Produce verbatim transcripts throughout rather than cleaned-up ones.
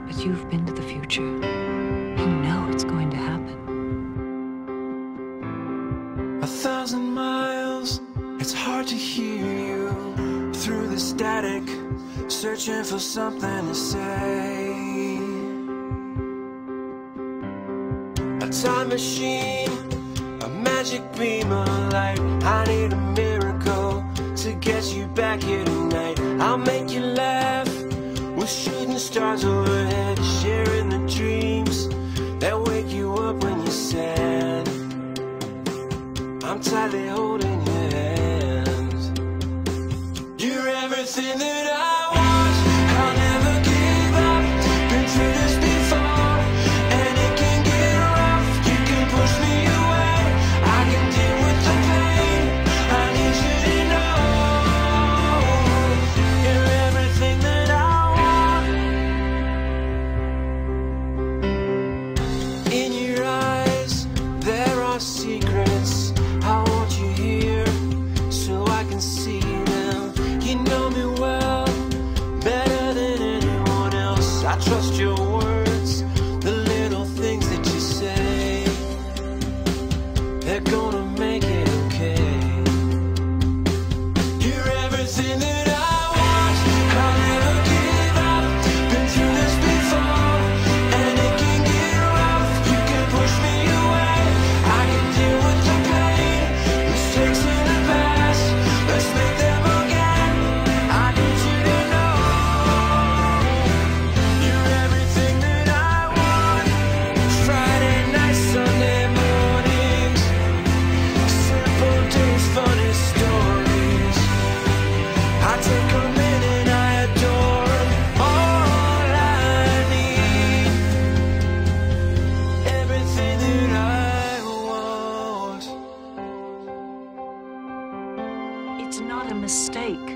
But you've been to the future. You know it's going to happen. A thousand miles, it's hard to hear you through the static, searching for something to say. A time machine, a magic beam of light. I need a miracle to get you back here tonight. I'll make you laugh with shooting stars overhead, sharing the dreams that wake you up when you're sad. I'm tightly holding your hands. You're everything that I want. I'll never give up. Been through this before, and it can get rough. You can push me away, I can deal with the pain. I need you to know you're everything that I want. In your eyes, there are secrets. I want you here so I can see them. You know me well, better than anyone else. I trust your words, the little things that you say. They're gonna make it okay. You're everything that I want. I'll never give up. Been through this before, and it can get rough. You can push me away, I can deal with the pain. Mistakes in the past, let's make them again. I need you to know you're everything that I want. Friday nights, Sunday mornings, simple days, funny stories. I take a minute, I adore 'em. All I need, everything that I want. It's not a mistake.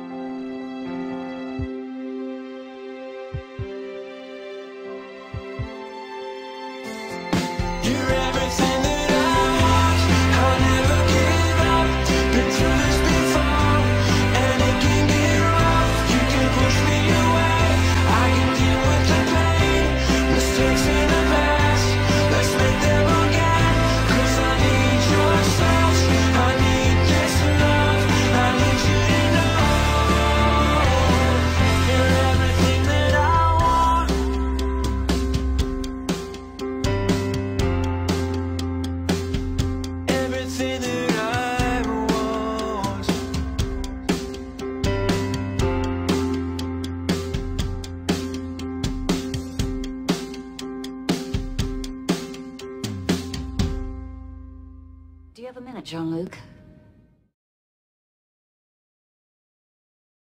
You're everything that I want. I'll never give up. Been through this before, and it can get rough. You can push me away, I can deal with the pain. Mistakes in the past, let's make them again. 'Cause I need your touch, I need this love. I need you to know you're everything that I want. Everything that I want. Do you have a minute, Jean-Luc?